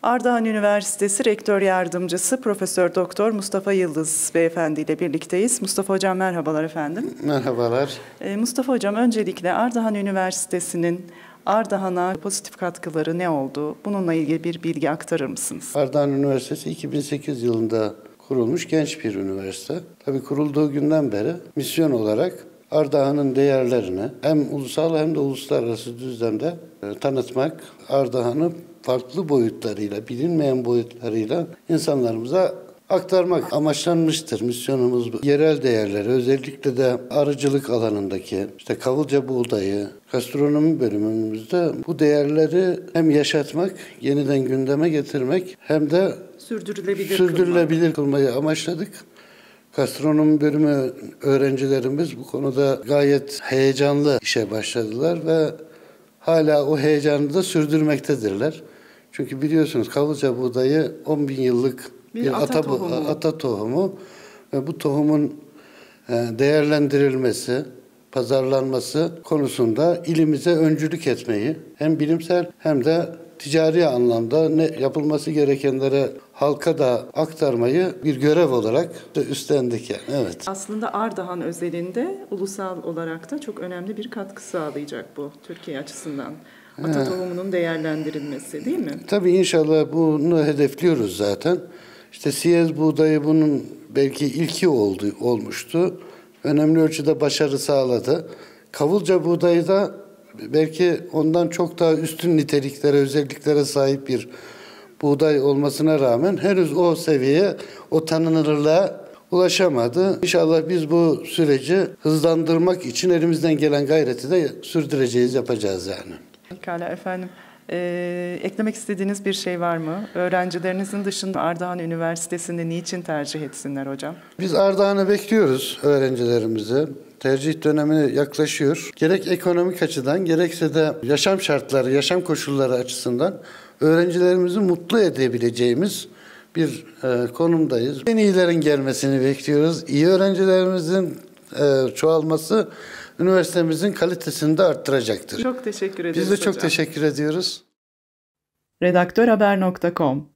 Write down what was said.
Ardahan Üniversitesi Rektör Yardımcısı Profesör Doktor Mustafa Yıldız Beyefendi ile birlikteyiz. Mustafa Hocam merhabalar efendim. Merhabalar. Mustafa Hocam öncelikle Ardahan Üniversitesi'nin Ardahan'a pozitif katkıları ne oldu? Bununla ilgili bir bilgi aktarır mısınız? Ardahan Üniversitesi 2008 yılında kurulmuş genç bir üniversite. Tabii kurulduğu günden beri misyon olarak Ardahan'ın değerlerini hem ulusal hem de uluslararası düzlemde tanıtmak, Ardahan'ı farklı boyutlarıyla, bilinmeyen boyutlarıyla insanlarımıza aktarmak amaçlanmıştır. Misyonumuz bu. Yerel değerleri, özellikle de arıcılık alanındaki, kavılca buğdayı, gastronomi bölümümüzde bu değerleri hem yaşatmak, yeniden gündeme getirmek hem de sürdürülebilir kılmayı amaçladık. Gastronomi bölümü öğrencilerimiz bu konuda gayet heyecanlı işe başladılar ve hala o heyecanı da sürdürmektedirler. Çünkü biliyorsunuz kavılca buğdayı 10 bin yıllık bir ata tohumu ve bu tohumun değerlendirilmesi, pazarlanması konusunda ilimize öncülük etmeyi hem bilimsel hem de ticari anlamda ne yapılması gerekenlere halka da aktarmayı bir görev olarak üstlendik yani. Evet. Aslında Ardahan özelinde ulusal olarak da çok önemli bir katkı sağlayacak bu Türkiye açısından. Ata tohumunun değerlendirilmesi değil mi? Tabii inşallah bunu hedefliyoruz zaten. Siyez buğdayı bunun belki ilki olmuştu. Önemli ölçüde başarı sağladı. Kavılca buğdayı da belki ondan çok daha üstün niteliklere, özelliklere sahip bir buğday olmasına rağmen henüz o seviyeye, o tanınırlığa ulaşamadı. İnşallah biz bu süreci hızlandırmak için elimizden gelen gayreti de sürdüreceğiz, yapacağız yani. Pekala efendim. Eklemek istediğiniz bir şey var mı? Öğrencilerinizin dışında Ardahan Üniversitesi'nde niçin tercih etsinler hocam? Biz Ardahan'ı bekliyoruz öğrencilerimizi. Tercih dönemi yaklaşıyor. Gerek ekonomik açıdan gerekse de yaşam şartları, yaşam koşulları açısından öğrencilerimizi mutlu edebileceğimiz bir konumdayız. En iyilerin gelmesini bekliyoruz. İyi öğrencilerimizin çoğalması üniversitemizin kalitesini de arttıracaktır. Çok teşekkür ederiz Biz de çok hocam. teşekkür ediyoruz. Redaktörhaber.com